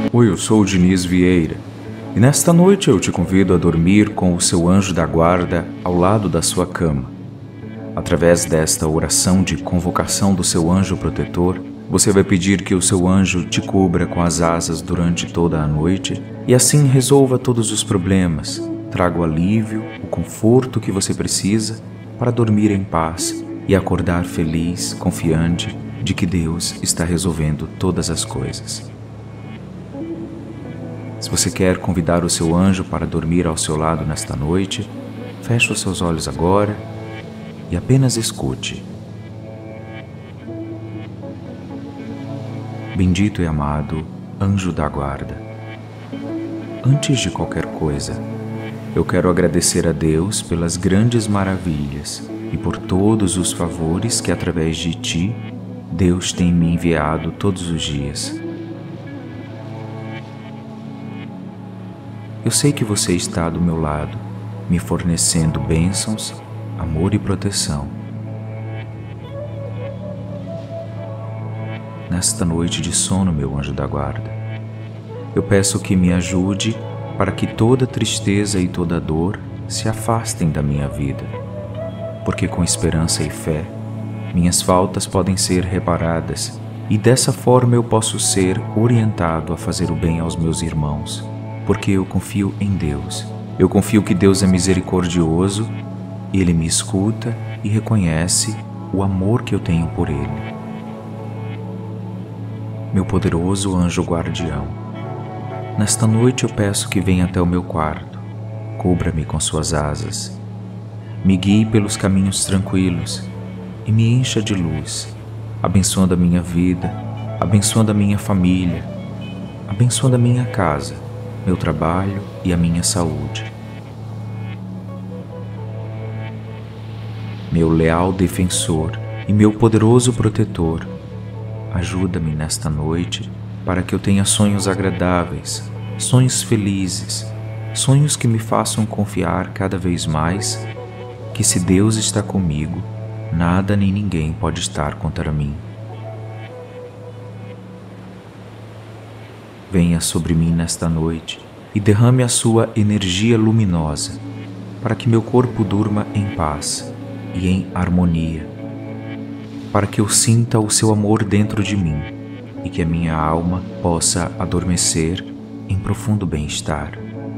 Oi, eu sou o Diniz Vieira e nesta noite eu te convido a dormir com o seu anjo da guarda ao lado da sua cama. Através desta oração de convocação do seu anjo protetor, você vai pedir que o seu anjo te cubra com as asas durante toda a noite e assim resolva todos os problemas, traga o alívio, o conforto que você precisa para dormir em paz e acordar feliz, confiante de que Deus está resolvendo todas as coisas. Se você quer convidar o seu anjo para dormir ao seu lado nesta noite, feche os seus olhos agora e apenas escute. Bendito e amado anjo da guarda, antes de qualquer coisa, eu quero agradecer a Deus pelas grandes maravilhas e por todos os favores que através de ti, Deus tem me enviado todos os dias. Eu sei que você está do meu lado, me fornecendo bênçãos, amor e proteção. Nesta noite de sono, meu anjo da guarda, eu peço que me ajude para que toda tristeza e toda dor se afastem da minha vida, porque com esperança e fé, minhas faltas podem ser reparadas e dessa forma eu posso ser orientado a fazer o bem aos meus irmãos, porque eu confio em Deus. Eu confio que Deus é misericordioso, Ele me escuta e reconhece o amor que eu tenho por Ele. Meu poderoso anjo guardião, nesta noite eu peço que venha até o meu quarto, cubra-me com suas asas, me guie pelos caminhos tranquilos e me encha de luz, abençoando a minha vida, abençoando a minha família, abençoando a minha casa, meu trabalho e a minha saúde. Meu leal defensor e meu poderoso protetor, ajuda-me nesta noite para que eu tenha sonhos agradáveis, sonhos felizes, sonhos que me façam confiar cada vez mais que se Deus está comigo, nada nem ninguém pode estar contra mim. Venha sobre mim nesta noite e derrame a sua energia luminosa para que meu corpo durma em paz e em harmonia, para que eu sinta o seu amor dentro de mim e que a minha alma possa adormecer em profundo bem-estar.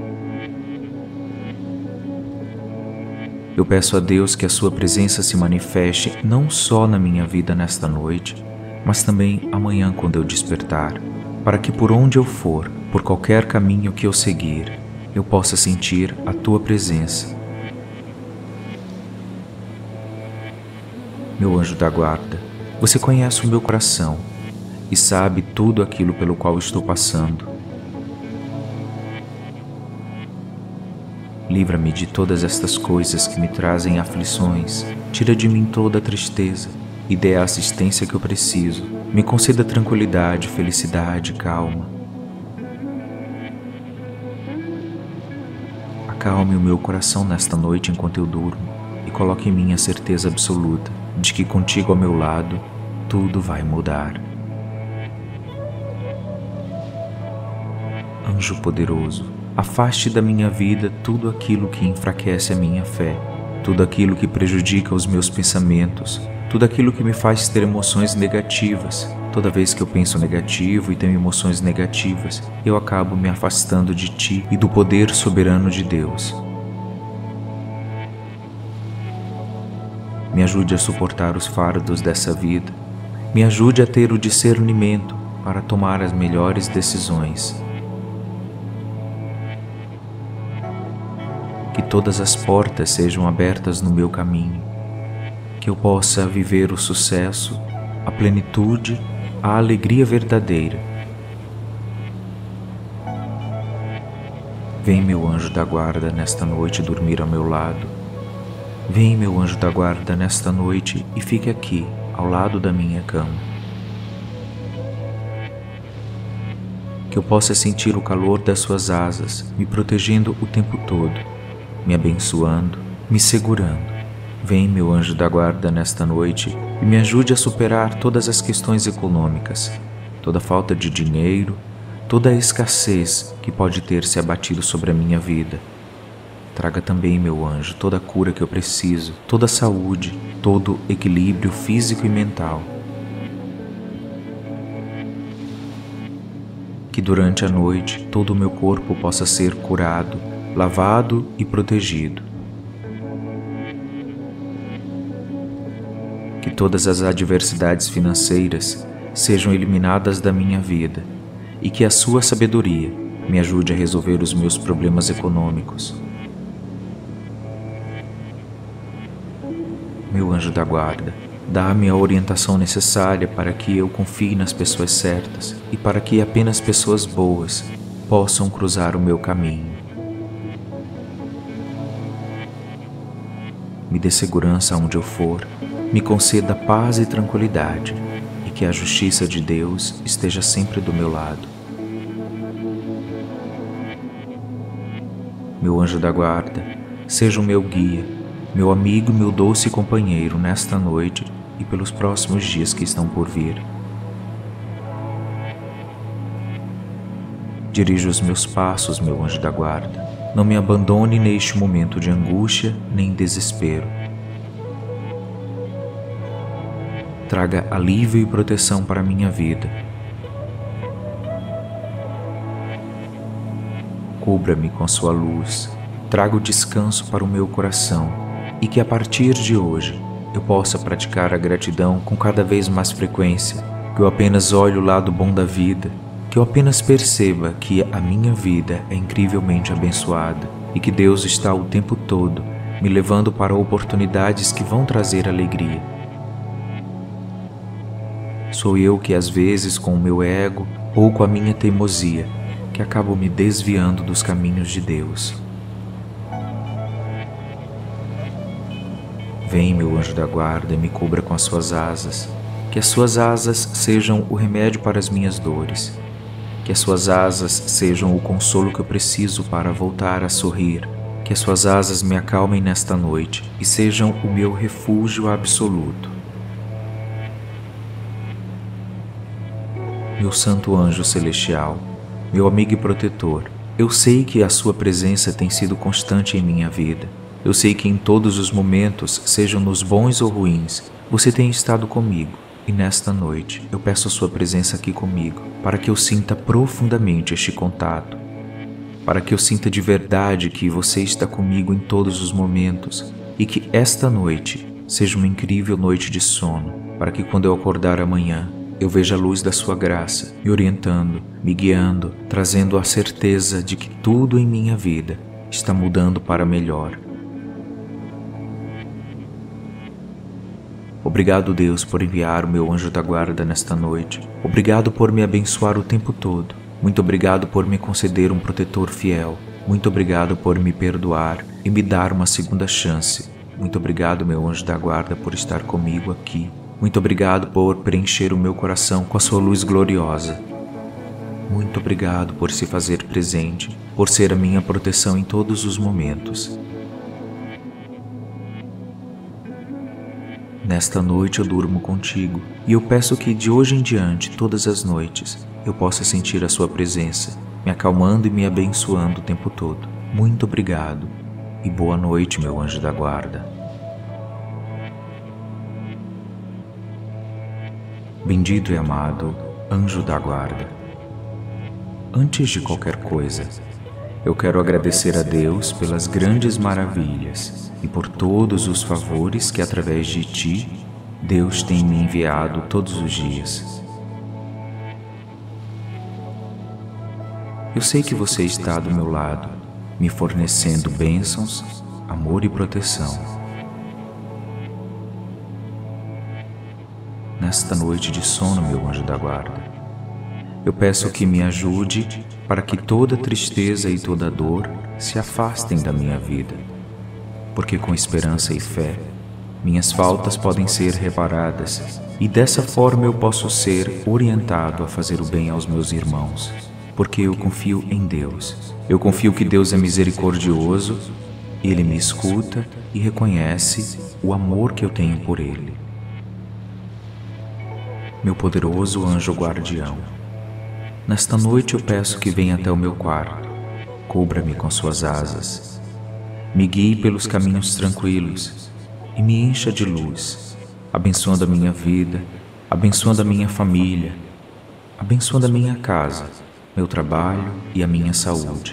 Eu peço a Deus que a sua presença se manifeste não só na minha vida nesta noite, mas também amanhã quando eu despertar, para que por onde eu for, por qualquer caminho que eu seguir, eu possa sentir a tua presença. Meu anjo da guarda, você conhece o meu coração e sabe tudo aquilo pelo qual estou passando. Livra-me de todas estas coisas que me trazem aflições, tira de mim toda a tristeza e dê a assistência que eu preciso. Me conceda tranquilidade, felicidade, calma. Acalme o meu coração nesta noite enquanto eu durmo e coloque em mim a certeza absoluta de que contigo ao meu lado tudo vai mudar. Anjo poderoso, afaste da minha vida tudo aquilo que enfraquece a minha fé, tudo aquilo que prejudica os meus pensamentos, tudo aquilo que me faz ter emoções negativas. Toda vez que eu penso negativo e tenho emoções negativas, eu acabo me afastando de ti e do poder soberano de Deus. Me ajude a suportar os fardos dessa vida. Me ajude a ter o discernimento para tomar as melhores decisões. Que todas as portas sejam abertas no meu caminho. Que eu possa viver o sucesso, a plenitude, a alegria verdadeira. Vem, meu anjo da guarda, nesta noite dormir ao meu lado. Vem, meu anjo da guarda, nesta noite e fique aqui, ao lado da minha cama. Que eu possa sentir o calor das suas asas, me protegendo o tempo todo, me abençoando, me segurando. Vem, meu anjo da guarda, nesta noite e me ajude a superar todas as questões econômicas, toda falta de dinheiro, toda a escassez que pode ter se abatido sobre a minha vida. Traga também, meu anjo, toda a cura que eu preciso, toda a saúde, todo o equilíbrio físico e mental. Que durante a noite todo o meu corpo possa ser curado, lavado e protegido. Que todas as adversidades financeiras sejam eliminadas da minha vida e que a sua sabedoria me ajude a resolver os meus problemas econômicos. Meu anjo da guarda, dá-me a orientação necessária para que eu confie nas pessoas certas e para que apenas pessoas boas possam cruzar o meu caminho. Me dê segurança onde eu for, me conceda paz e tranquilidade e que a justiça de Deus esteja sempre do meu lado. Meu anjo da guarda, seja o meu guia, meu amigo e meu doce companheiro nesta noite e pelos próximos dias que estão por vir. Dirija os meus passos, meu anjo da guarda. Não me abandone neste momento de angústia nem desespero. Traga alívio e proteção para a minha vida. Cubra-me com a sua luz. Traga o descanso para o meu coração. E que a partir de hoje eu possa praticar a gratidão com cada vez mais frequência, que eu apenas olhe o lado bom da vida, que eu apenas perceba que a minha vida é incrivelmente abençoada e que Deus está o tempo todo me levando para oportunidades que vão trazer alegria. Sou eu que às vezes com o meu ego ou com a minha teimosia que acabo me desviando dos caminhos de Deus. Vem, meu anjo da guarda, e me cubra com as suas asas. Que as suas asas sejam o remédio para as minhas dores. Que as suas asas sejam o consolo que eu preciso para voltar a sorrir. Que as suas asas me acalmem nesta noite e sejam o meu refúgio absoluto. Meu santo anjo celestial, meu amigo e protetor, eu sei que a sua presença tem sido constante em minha vida. Eu sei que em todos os momentos, sejam nos bons ou ruins, você tem estado comigo. E nesta noite, eu peço a sua presença aqui comigo, para que eu sinta profundamente este contato, para que eu sinta de verdade que você está comigo em todos os momentos, e que esta noite seja uma incrível noite de sono, para que quando eu acordar amanhã, eu veja a luz da sua graça, me orientando, me guiando, trazendo a certeza de que tudo em minha vida está mudando para melhor. Obrigado, Deus, por enviar o meu anjo da guarda nesta noite. Obrigado por me abençoar o tempo todo. Muito obrigado por me conceder um protetor fiel. Muito obrigado por me perdoar e me dar uma segunda chance. Muito obrigado, meu anjo da guarda, por estar comigo aqui. Muito obrigado por preencher o meu coração com a sua luz gloriosa. Muito obrigado por se fazer presente, por ser a minha proteção em todos os momentos. Nesta noite eu durmo contigo e eu peço que de hoje em diante, todas as noites, eu possa sentir a sua presença, me acalmando e me abençoando o tempo todo. Muito obrigado e boa noite, meu anjo da guarda. Bendito e amado anjo da guarda. Antes de qualquer coisa, eu quero agradecer a Deus pelas grandes maravilhas e por todos os favores que através de ti, Deus tem me enviado todos os dias. Eu sei que você está do meu lado, me fornecendo bênçãos, amor e proteção. Nesta noite de sono, meu anjo da guarda, eu peço que me ajude para que toda tristeza e toda dor se afastem da minha vida, porque com esperança e fé, minhas faltas podem ser reparadas e dessa forma eu posso ser orientado a fazer o bem aos meus irmãos, porque eu confio em Deus. Eu confio que Deus é misericordioso, Ele me escuta e reconhece o amor que eu tenho por Ele. Meu poderoso anjo guardião, Nesta noite eu peço que venha até o meu quarto, cubra-me com suas asas, me guie pelos caminhos tranquilos e me encha de luz, abençoando a minha vida, abençoando a minha família, abençoando a minha casa, meu trabalho e a minha saúde.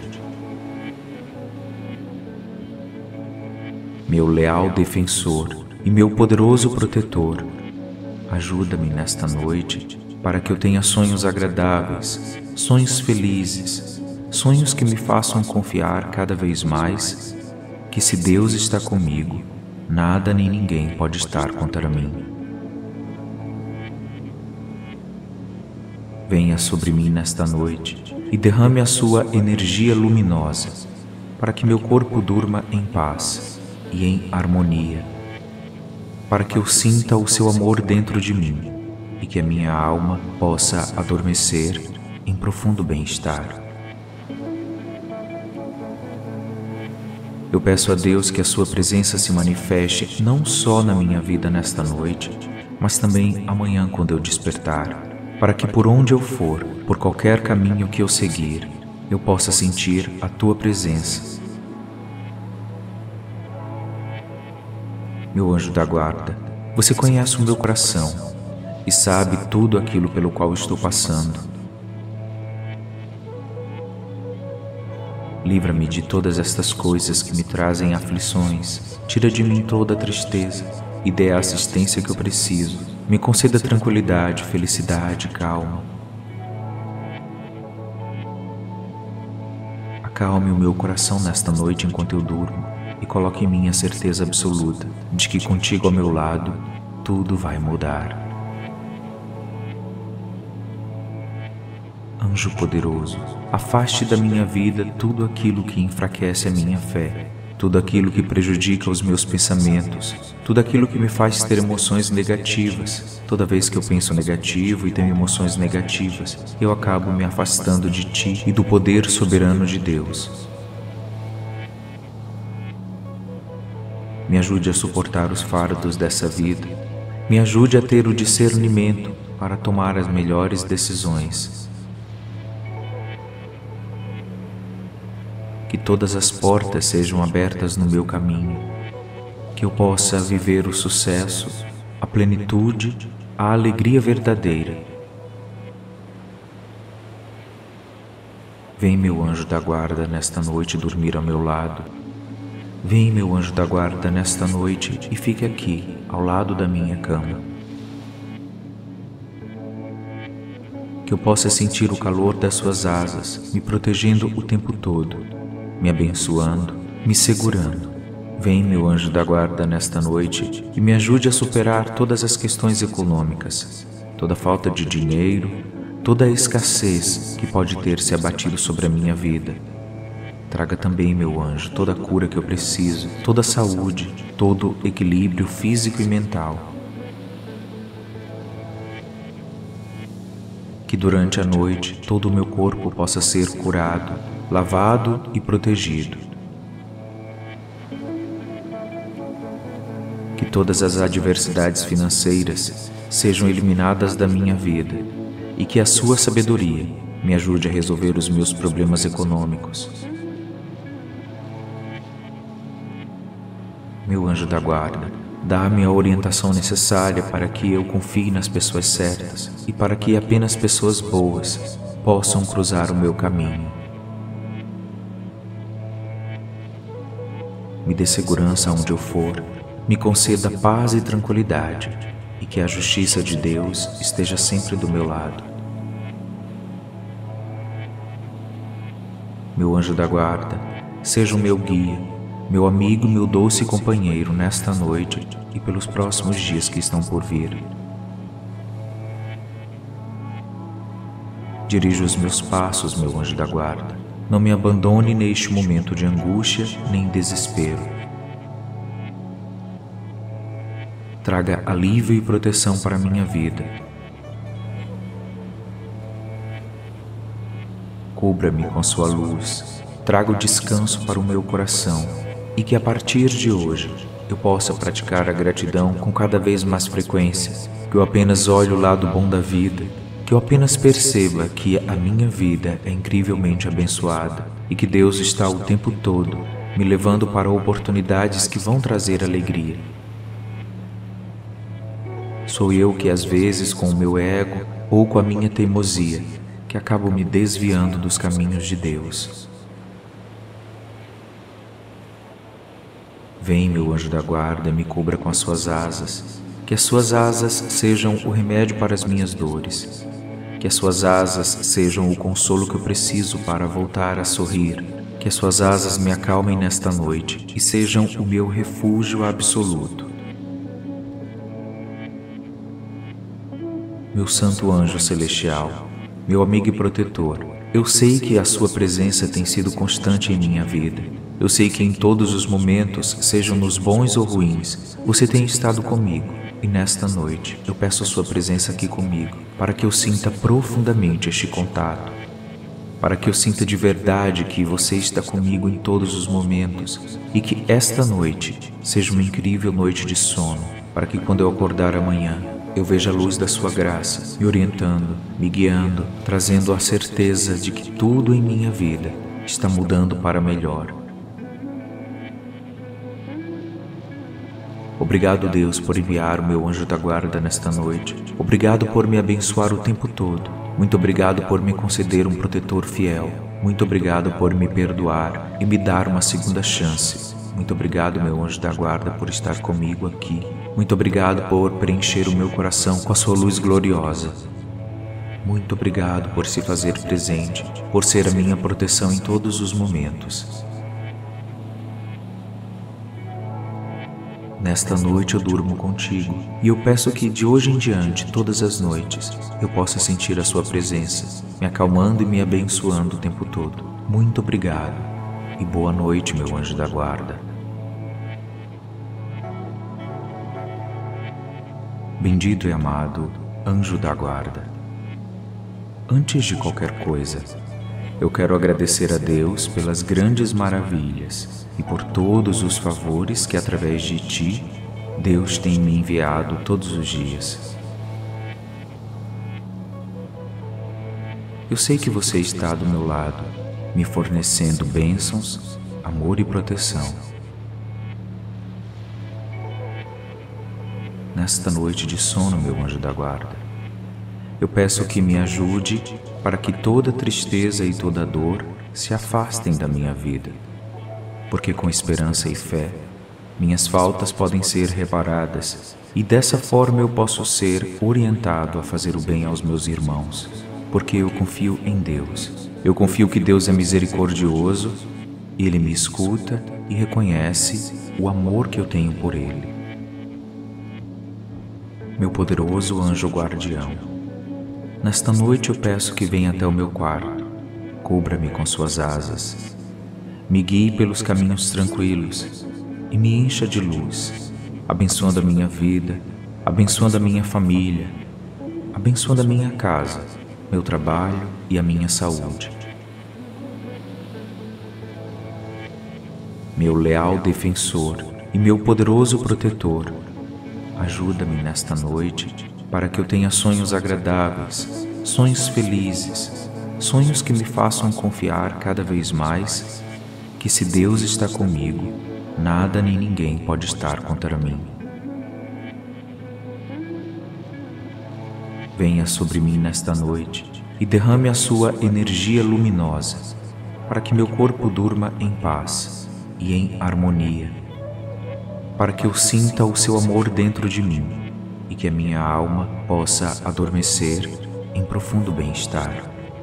Meu leal defensor e meu poderoso protetor, ajuda-me nesta noite para que eu tenha sonhos agradáveis, sonhos felizes, sonhos que me façam confiar cada vez mais que se Deus está comigo, nada nem ninguém pode estar contra mim. Venha sobre mim nesta noite e derrame a sua energia luminosa para que meu corpo durma em paz e em harmonia, para que eu sinta o seu amor dentro de mim e que a minha alma possa adormecer em profundo bem-estar. Eu peço a Deus que a sua presença se manifeste não só na minha vida nesta noite, mas também amanhã quando eu despertar, para que por onde eu for, por qualquer caminho que eu seguir, eu possa sentir a tua presença. Meu anjo da guarda, você conhece o meu coração e sabe tudo aquilo pelo qual estou passando. Livra-me de todas estas coisas que me trazem aflições, tira de mim toda a tristeza e dê a assistência que eu preciso. Me conceda tranquilidade, felicidade, calma. Acalme o meu coração nesta noite enquanto eu durmo e coloque em mim a certeza absoluta de que contigo ao meu lado, tudo vai mudar. Anjo poderoso, afaste da minha vida tudo aquilo que enfraquece a minha fé, tudo aquilo que prejudica os meus pensamentos, tudo aquilo que me faz ter emoções negativas. Toda vez que eu penso negativo e tenho emoções negativas, eu acabo me afastando de ti e do poder soberano de Deus. Me ajude a suportar os fardos dessa vida, me ajude a ter o discernimento para tomar as melhores decisões. Que todas as portas sejam abertas no meu caminho, que eu possa viver o sucesso, a plenitude, a alegria verdadeira. Vem, meu anjo da guarda, nesta noite dormir ao meu lado. Vem, meu anjo da guarda, nesta noite e fique aqui, ao lado da minha cama. Que eu possa sentir o calor das suas asas, me protegendo o tempo todo, me abençoando, me segurando. Vem, meu anjo da guarda, nesta noite e me ajude a superar todas as questões econômicas, toda falta de dinheiro, toda a escassez que pode ter se abatido sobre a minha vida. Traga também, meu anjo, toda a cura que eu preciso, toda a saúde, todo o equilíbrio físico e mental. Que durante a noite todo o meu corpo possa ser curado, lavado e protegido. Que todas as adversidades financeiras sejam eliminadas da minha vida e que a sua sabedoria me ajude a resolver os meus problemas econômicos. Meu anjo da guarda, dá-me a orientação necessária para que eu confie nas pessoas certas e para que apenas pessoas boas possam cruzar o meu caminho. Me dê segurança onde eu for, me conceda paz e tranquilidade, e que a justiça de Deus esteja sempre do meu lado. Meu anjo da guarda, seja o meu guia, meu amigo e meu doce companheiro nesta noite e pelos próximos dias que estão por vir. Dirija os meus passos, meu anjo da guarda. Não me abandone neste momento de angústia nem desespero. Traga alívio e proteção para a minha vida. Cubra-me com sua luz. Traga o descanso para o meu coração e que a partir de hoje eu possa praticar a gratidão com cada vez mais frequência, que eu apenas olhe o lado bom da vida que eu apenas perceba que a minha vida é incrivelmente abençoada e que Deus está o tempo todo me levando para oportunidades que vão trazer alegria. Sou eu que às vezes, com o meu ego ou com a minha teimosia, que acabo me desviando dos caminhos de Deus. Vem, meu anjo da guarda, me cubra com as suas asas, que as suas asas sejam o remédio para as minhas dores, que as suas asas sejam o consolo que eu preciso para voltar a sorrir, que as suas asas me acalmem nesta noite e sejam o meu refúgio absoluto. Meu santo anjo celestial, meu amigo e protetor, eu sei que a sua presença tem sido constante em minha vida. Eu sei que em todos os momentos, sejam nos bons ou ruins, você tem estado comigo. E nesta noite, eu peço a sua presença aqui comigo, para que eu sinta profundamente este contato, para que eu sinta de verdade que você está comigo em todos os momentos, e que esta noite seja uma incrível noite de sono, para que quando eu acordar amanhã, eu veja a luz da sua graça, me orientando, me guiando, trazendo a certeza de que tudo em minha vida está mudando para melhor. Obrigado, Deus, por enviar o meu anjo da guarda nesta noite. Obrigado por me abençoar o tempo todo. Muito obrigado por me conceder um protetor fiel. Muito obrigado por me perdoar e me dar uma segunda chance. Muito obrigado, meu anjo da guarda, por estar comigo aqui. Muito obrigado por preencher o meu coração com a sua luz gloriosa. Muito obrigado por se fazer presente, por ser a minha proteção em todos os momentos. Nesta noite eu durmo contigo, e eu peço que de hoje em diante, todas as noites, eu possa sentir a sua presença, me acalmando e me abençoando o tempo todo. Muito obrigado, e boa noite, meu anjo da guarda. Bendito e amado anjo da guarda. Antes de qualquer coisa, eu quero agradecer a Deus pelas grandes maravilhas e por todos os favores que através de ti, Deus tem me enviado todos os dias. Eu sei que você está do meu lado, me fornecendo bênçãos, amor e proteção. Nesta noite de sono, meu anjo da guarda, eu peço que me ajude para que toda tristeza e toda dor se afastem da minha vida, porque com esperança e fé, minhas faltas podem ser reparadas e dessa forma eu posso ser orientado a fazer o bem aos meus irmãos, porque eu confio em Deus. Eu confio que Deus é misericordioso e Ele me escuta e reconhece o amor que eu tenho por Ele. Meu poderoso anjo guardião, nesta noite eu peço que venha até o meu quarto, cubra-me com suas asas, me guie pelos caminhos tranquilos e me encha de luz, abençoando a minha vida, abençoando a minha família, abençoando a minha casa, meu trabalho e a minha saúde. Meu leal defensor e meu poderoso protetor, ajuda-me nesta noite para que eu tenha sonhos agradáveis, sonhos felizes, sonhos que me façam confiar cada vez mais que se Deus está comigo, nada nem ninguém pode estar contra mim. Venha sobre mim nesta noite e derrame a sua energia luminosa para que meu corpo durma em paz e em harmonia, para que eu sinta o seu amor dentro de mim e que a minha alma possa adormecer em profundo bem-estar.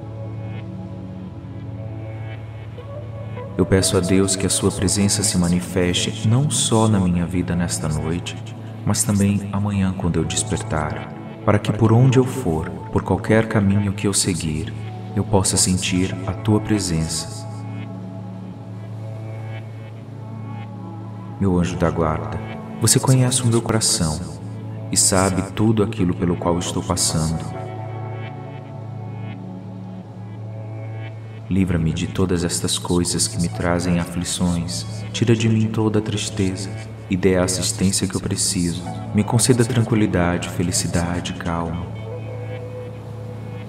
Eu peço a Deus que a sua presença se manifeste não só na minha vida nesta noite, mas também amanhã quando eu despertar, para que por onde eu for, por qualquer caminho que eu seguir, eu possa sentir a tua presença. Meu anjo da guarda, você conhece o meu coração e sabe tudo aquilo pelo qual estou passando. Livra-me de todas estas coisas que me trazem aflições, tira de mim toda a tristeza e dê a assistência que eu preciso. Me conceda tranquilidade, felicidade, calma.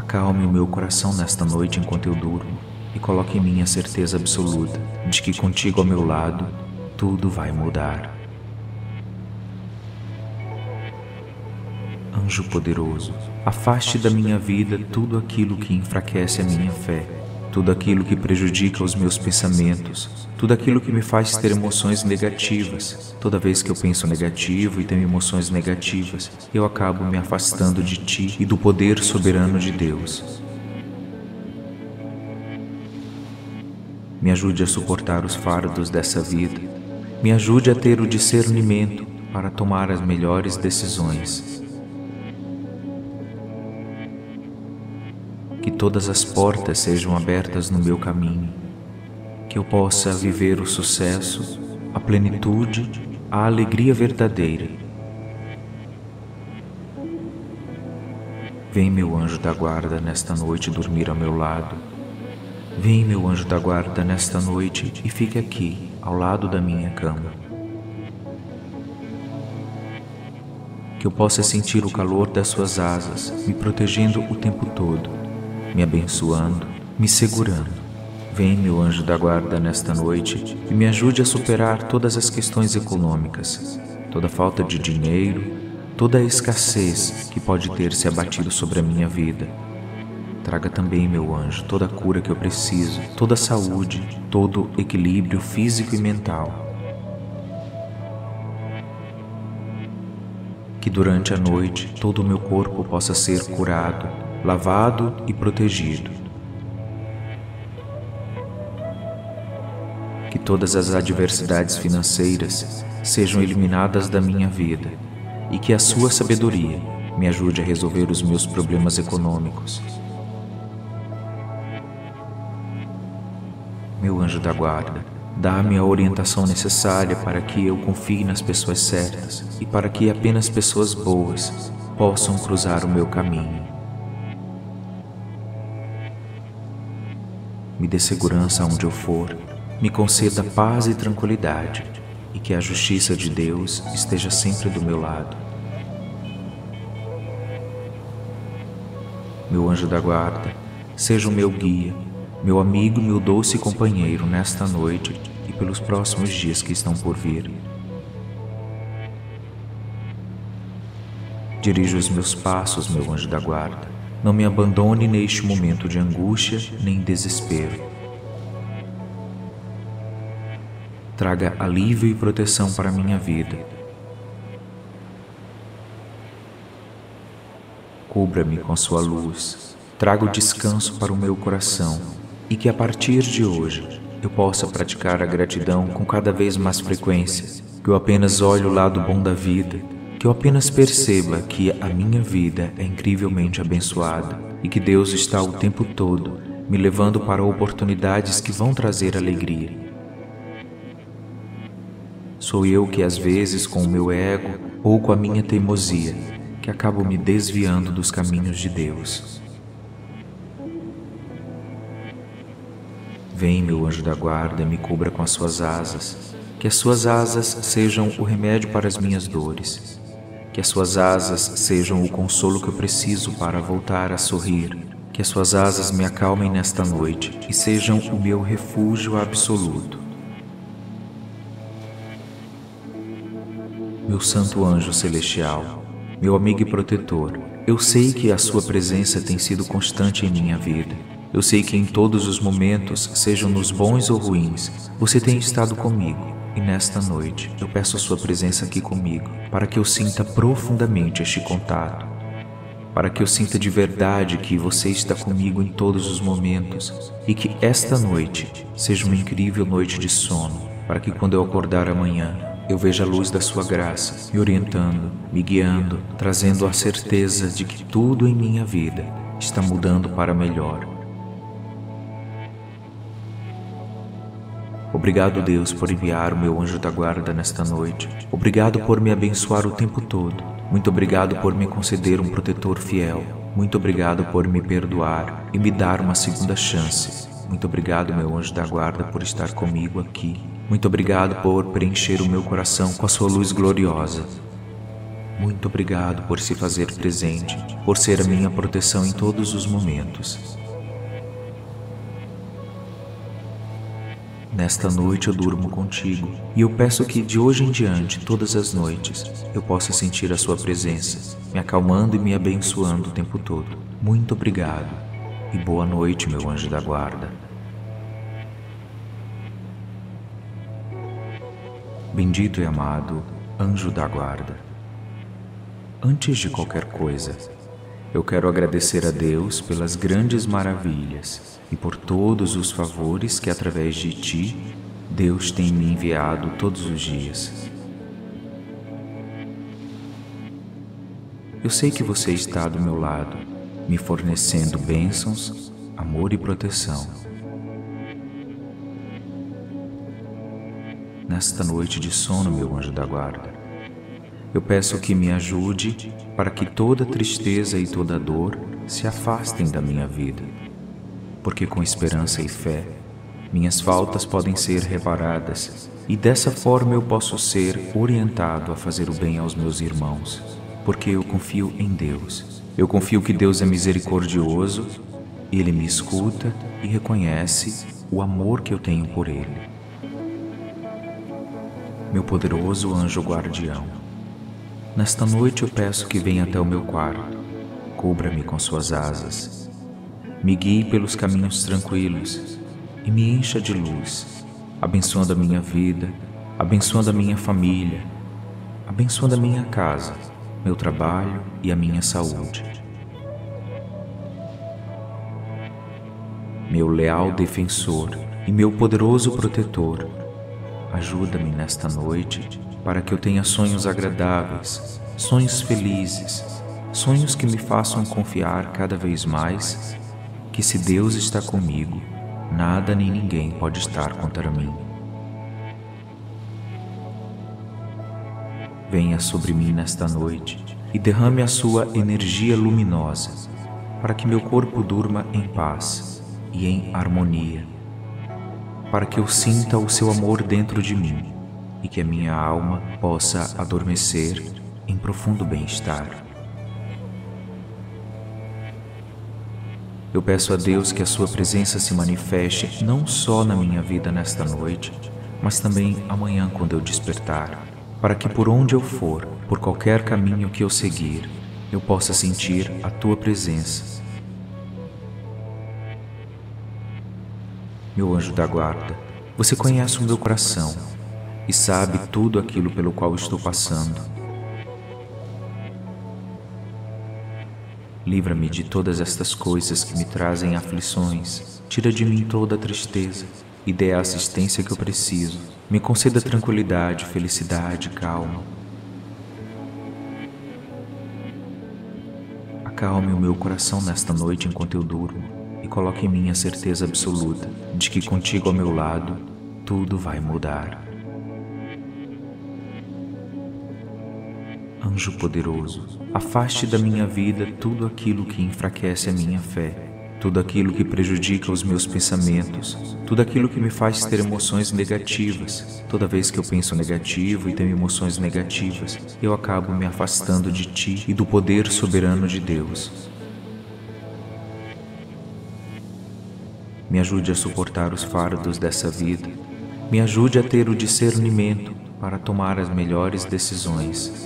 Acalme o meu coração nesta noite enquanto eu durmo e coloque em mim a certeza absoluta de que contigo ao meu lado, tudo vai mudar. Anjo poderoso, afaste da minha vida tudo aquilo que enfraquece a minha fé, tudo aquilo que prejudica os meus pensamentos, tudo aquilo que me faz ter emoções negativas. Toda vez que eu penso negativo e tenho emoções negativas, eu acabo me afastando de Ti e do poder soberano de Deus. Me ajude a suportar os fardos dessa vida. Me ajude a ter o discernimento para tomar as melhores decisões. Que todas as portas sejam abertas no meu caminho, que eu possa viver o sucesso, a plenitude, a alegria verdadeira. Vem, meu anjo da guarda, nesta noite dormir ao meu lado. Vem, meu anjo da guarda, nesta noite e fique aqui, ao lado da minha cama. Que eu possa sentir o calor das suas asas, me protegendo o tempo todo, me abençoando, me segurando. Vem, meu anjo da guarda, nesta noite e me ajude a superar todas as questões econômicas, toda falta de dinheiro, toda a escassez que pode ter se abatido sobre a minha vida. Traga também, meu anjo, toda a cura que eu preciso, toda a saúde, todo o equilíbrio físico e mental. Que durante a noite todo o meu corpo possa ser curado, lavado e protegido. Que todas as adversidades financeiras sejam eliminadas da minha vida e que a sua sabedoria me ajude a resolver os meus problemas econômicos. Meu anjo da guarda, dá-me a orientação necessária para que eu confie nas pessoas certas e para que apenas pessoas boas possam cruzar o meu caminho. Me dê segurança onde eu for, me conceda paz e tranquilidade, e que a justiça de Deus esteja sempre do meu lado. Meu anjo da guarda, seja o meu guia, meu amigo e meu doce companheiro nesta noite e pelos próximos dias que estão por vir. Dirija os meus passos, meu anjo da guarda. Não me abandone neste momento de angústia nem desespero. Traga alívio e proteção para a minha vida. Cubra-me com sua luz. Traga o descanso para o meu coração e que a partir de hoje eu possa praticar a gratidão com cada vez mais frequência, que eu apenas olhe o lado bom da vida, que eu apenas perceba que a minha vida é incrivelmente abençoada e que Deus está o tempo todo me levando para oportunidades que vão trazer alegria. Sou eu que às vezes com o meu ego ou com a minha teimosia que acabo me desviando dos caminhos de Deus. Vem, meu anjo da guarda, me cubra com as suas asas, que as suas asas sejam o remédio para as minhas dores, que as suas asas sejam o consolo que eu preciso para voltar a sorrir, que as suas asas me acalmem nesta noite e sejam o meu refúgio absoluto. Meu santo anjo celestial, meu amigo e protetor, eu sei que a sua presença tem sido constante em minha vida. Eu sei que em todos os momentos, sejam nos bons ou ruins, você tem estado comigo. E nesta noite, eu peço a sua presença aqui comigo, para que eu sinta profundamente este contato, para que eu sinta de verdade que você está comigo em todos os momentos, e que esta noite seja uma incrível noite de sono, para que quando eu acordar amanhã, eu veja a luz da sua graça, me orientando, me guiando, trazendo a certeza de que tudo em minha vida está mudando para melhor. Obrigado, Deus, por enviar o meu anjo da guarda nesta noite. Obrigado por me abençoar o tempo todo. Muito obrigado por me conceder um protetor fiel. Muito obrigado por me perdoar e me dar uma segunda chance. Muito obrigado, meu anjo da guarda, por estar comigo aqui. Muito obrigado por preencher o meu coração com a sua luz gloriosa. Muito obrigado por se fazer presente, por ser a minha proteção em todos os momentos. Nesta noite eu durmo contigo, e eu peço que de hoje em diante, todas as noites, eu possa sentir a sua presença, me acalmando e me abençoando o tempo todo. Muito obrigado, e boa noite, meu anjo da guarda. Bendito e amado anjo da guarda. Antes de qualquer coisa, eu quero agradecer a Deus pelas grandes maravilhas e por todos os favores que, através de ti, Deus tem me enviado todos os dias. Eu sei que você está do meu lado, me fornecendo bênçãos, amor e proteção. Nesta noite de sono, meu anjo da guarda, eu peço que me ajude para que toda tristeza e toda dor se afastem da minha vida, porque com esperança e fé, minhas faltas podem ser reparadas e dessa forma eu posso ser orientado a fazer o bem aos meus irmãos, porque eu confio em Deus. Eu confio que Deus é misericordioso, Ele me escuta e reconhece o amor que eu tenho por Ele. Meu poderoso anjo guardião, nesta noite eu peço que venha até o meu quarto, cubra-me com suas asas, me guie pelos caminhos tranquilos e me encha de luz, abençoando a minha vida, abençoando a minha família, abençoando a minha casa, meu trabalho e a minha saúde. Meu leal defensor e meu poderoso protetor, ajuda-me nesta noite para que eu tenha sonhos agradáveis, sonhos felizes, sonhos que me façam confiar cada vez mais que se Deus está comigo, nada nem ninguém pode estar contra mim. Venha sobre mim nesta noite e derrame a sua energia luminosa para que meu corpo durma em paz e em harmonia, para que eu sinta o seu amor dentro de mim e que a minha alma possa adormecer em profundo bem-estar. Eu peço a Deus que a sua presença se manifeste não só na minha vida nesta noite, mas também amanhã quando eu despertar, para que por onde eu for, por qualquer caminho que eu seguir, eu possa sentir a tua presença. Meu anjo da guarda, você conhece o meu coração e sabe tudo aquilo pelo qual estou passando. Livra-me de todas estas coisas que me trazem aflições, tira de mim toda a tristeza e dê a assistência que eu preciso. Me conceda tranquilidade, felicidade, calma. Acalme o meu coração nesta noite enquanto eu durmo e coloque em mim a certeza absoluta de que contigo ao meu lado, tudo vai mudar. Anjo poderoso, afaste da minha vida tudo aquilo que enfraquece a minha fé, tudo aquilo que prejudica os meus pensamentos, tudo aquilo que me faz ter emoções negativas. Toda vez que eu penso negativo e tenho emoções negativas, eu acabo me afastando de ti e do poder soberano de Deus. Me ajude a suportar os fardos dessa vida, me ajude a ter o discernimento para tomar as melhores decisões.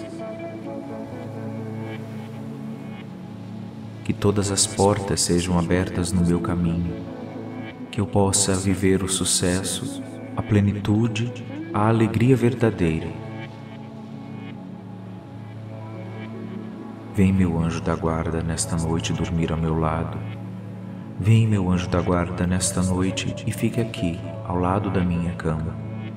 Que todas as portas sejam abertas no meu caminho, que eu possa viver o sucesso, a plenitude, a alegria verdadeira. Vem, meu anjo da guarda, nesta noite dormir ao meu lado. Vem, meu anjo da guarda, nesta noite e fique aqui, ao lado da minha cama.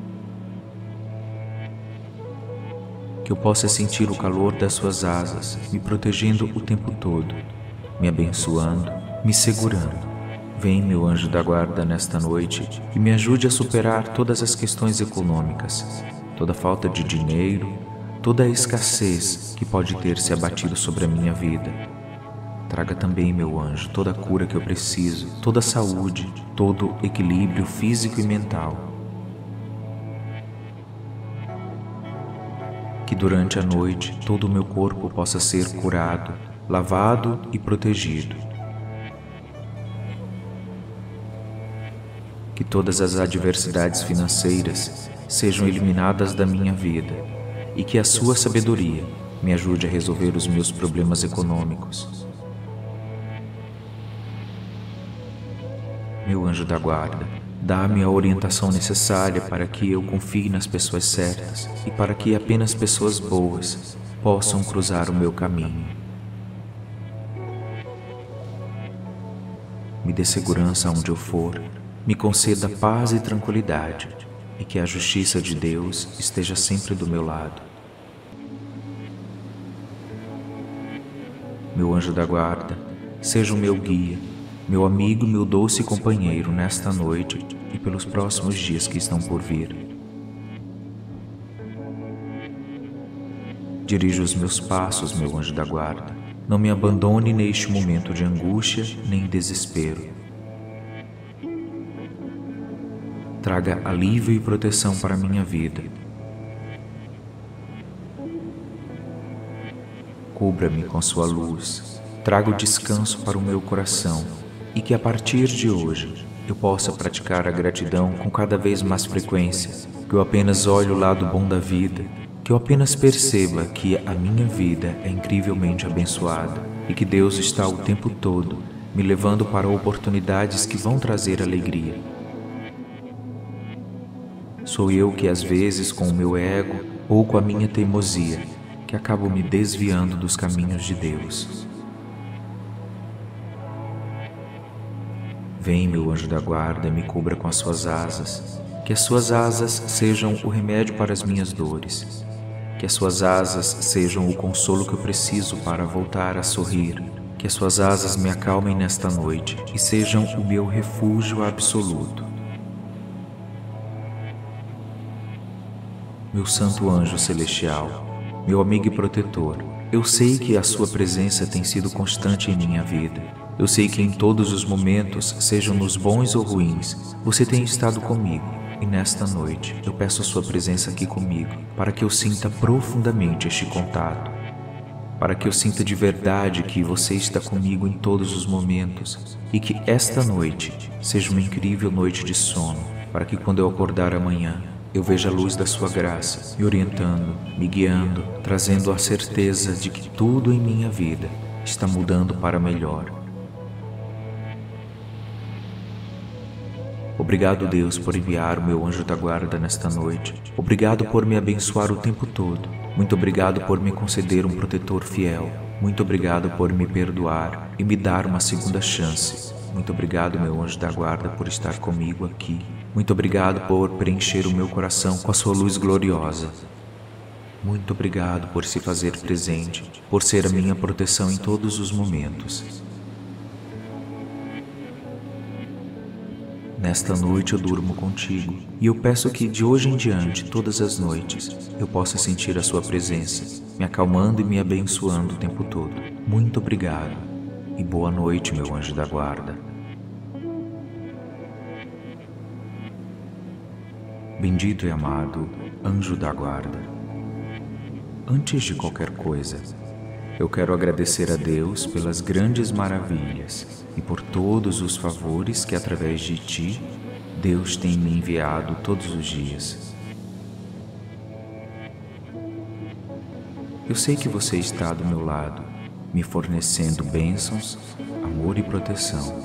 Que eu possa sentir o calor das suas asas, me protegendo o tempo todo, me abençoando, me segurando. Vem, meu anjo da guarda, nesta noite e me ajude a superar todas as questões econômicas, toda falta de dinheiro, toda a escassez que pode ter se abatido sobre a minha vida. Traga também, meu anjo, toda a cura que eu preciso, toda a saúde, todo o equilíbrio físico e mental. que durante a noite todo o meu corpo possa ser curado, lavado e protegido. Que todas as adversidades financeiras sejam eliminadas da minha vida e que a sua sabedoria me ajude a resolver os meus problemas econômicos. Meu anjo da guarda, dá-me a orientação necessária para que eu confie nas pessoas certas e para que apenas pessoas boas possam cruzar o meu caminho. Me dê segurança onde eu for, me conceda paz e tranquilidade, e que a justiça de Deus esteja sempre do meu lado. Meu anjo da guarda, seja o meu guia, meu amigo e meu doce companheiro nesta noite e pelos próximos dias que estão por vir. Dirija os meus passos, meu anjo da guarda. Não me abandone neste momento de angústia nem desespero. Traga alívio e proteção para a minha vida. Cubra-me com sua luz. Traga o descanso para o meu coração e que a partir de hoje eu possa praticar a gratidão com cada vez mais frequência, que eu apenas olhe o lado bom da vida, que eu apenas perceba que a minha vida é incrivelmente abençoada e que Deus está o tempo todo me levando para oportunidades que vão trazer alegria. Sou eu que às vezes com o meu ego ou com a minha teimosia que acabo me desviando dos caminhos de Deus. Vem, meu anjo da guarda, e me cubra com as suas asas, que as suas asas sejam o remédio para as minhas dores, que as suas asas sejam o consolo que eu preciso para voltar a sorrir, que as suas asas me acalmem nesta noite e sejam o meu refúgio absoluto. Meu santo anjo celestial, meu amigo e protetor, eu sei que a sua presença tem sido constante em minha vida. Eu sei que em todos os momentos, sejam nos bons ou ruins, você tem estado comigo. E nesta noite, eu peço a sua presença aqui comigo, para que eu sinta profundamente este contato, para que eu sinta de verdade que você está comigo em todos os momentos, e que esta noite seja uma incrível noite de sono, para que quando eu acordar amanhã, eu veja a luz da sua graça, me orientando, me guiando, trazendo a certeza de que tudo em minha vida está mudando para melhor. Obrigado, Deus, por enviar o meu anjo da guarda nesta noite. Obrigado por me abençoar o tempo todo. Muito obrigado por me conceder um protetor fiel. Muito obrigado por me perdoar e me dar uma segunda chance. Muito obrigado, meu anjo da guarda, por estar comigo aqui. Muito obrigado por preencher o meu coração com a sua luz gloriosa. Muito obrigado por se fazer presente, por ser a minha proteção em todos os momentos. Nesta noite eu durmo contigo, e eu peço que de hoje em diante, todas as noites, eu possa sentir a sua presença, me acalmando e me abençoando o tempo todo. Muito obrigado, e boa noite, meu anjo da guarda. Bendito e amado anjo da guarda. Antes de qualquer coisa, eu quero agradecer a Deus pelas grandes maravilhas e por todos os favores que através de ti, Deus tem me enviado todos os dias. Eu sei que você está do meu lado, me fornecendo bênçãos, amor e proteção.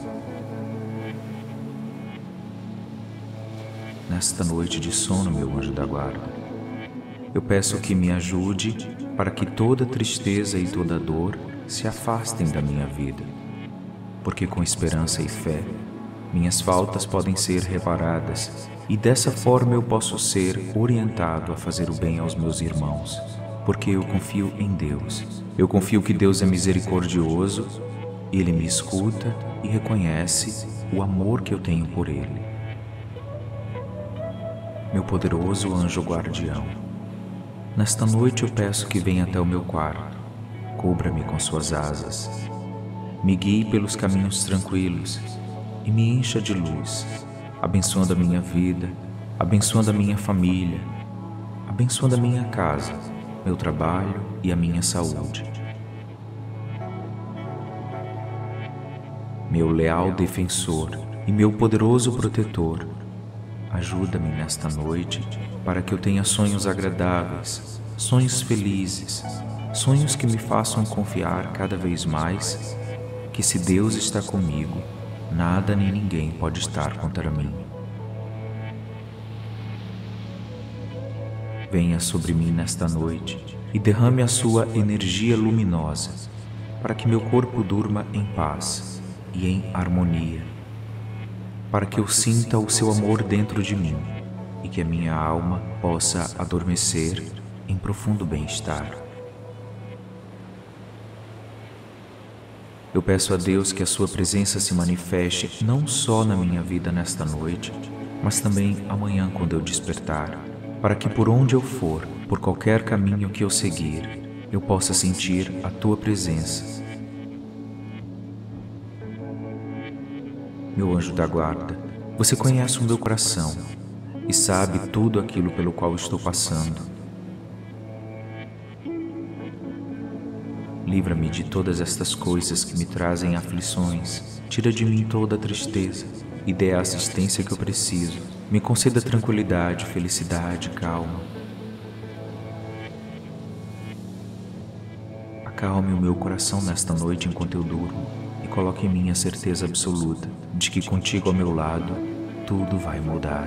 Nesta noite de sono, meu anjo da guarda, eu peço que me ajude para que toda tristeza e toda dor se afastem da minha vida, porque com esperança e fé, minhas faltas podem ser reparadas e dessa forma eu posso ser orientado a fazer o bem aos meus irmãos, porque eu confio em Deus. Eu confio que Deus é misericordioso, Ele me escuta e reconhece o amor que eu tenho por Ele. Meu poderoso anjo guardião, nesta noite eu peço que venha até o meu quarto, cubra-me com suas asas, me guie pelos caminhos tranquilos e me encha de luz, abençoando a minha vida, abençoando a minha família, abençoando a minha casa meu trabalho e a minha saúde. Meu leal defensor e meu poderoso protetor, ajuda-me nesta noite para que eu tenha sonhos agradáveis, sonhos felizes, sonhos que me façam confiar cada vez mais que se Deus está comigo, nada nem ninguém pode estar contra mim. Venha sobre mim nesta noite e derrame a sua energia luminosa, para que meu corpo durma em paz e em harmonia, para que eu sinta o seu amor dentro de mim e que a minha alma possa adormecer em profundo bem-estar. Eu peço a Deus que a sua presença se manifeste não só na minha vida nesta noite, mas também amanhã quando eu despertar, para que por onde eu for, por qualquer caminho que eu seguir, eu possa sentir a tua presença. Meu anjo da guarda, você conhece o meu coração e sabe tudo aquilo pelo qual estou passando. Livra-me de todas estas coisas que me trazem aflições, tira de mim toda a tristeza e dê a assistência que eu preciso. Me conceda tranquilidade, felicidade, calma. Acalme o meu coração nesta noite enquanto eu durmo e coloque em mim a certeza absoluta de que contigo ao meu lado tudo vai mudar.